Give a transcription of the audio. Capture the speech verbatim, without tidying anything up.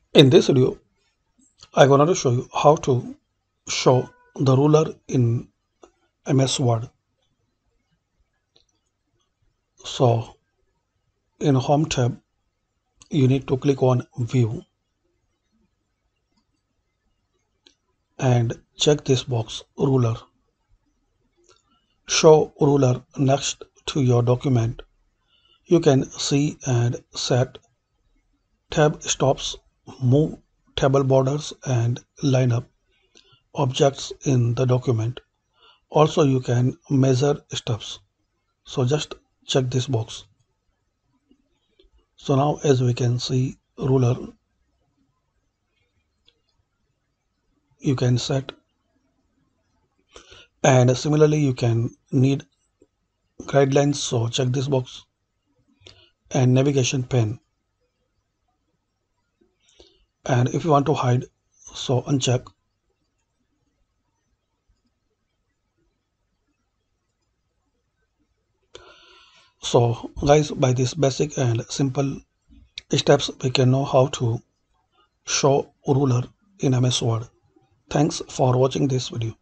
In this video, I'm going to show you how to show the ruler in M S Word. So in Home tab, you need to click on View and check this box Ruler. Show ruler next to your document. You can see and set tab stops, move table borders, and line up objects in the document. Also, you can measure steps. So just check this box. So now as we can see ruler, you can set, and similarly you can need guidelines. So check this box, and navigation pane, and if you want to hide, so uncheck. So guys, by this basic and simple steps we can know how to show ruler in M S Word. Thanks for watching this video.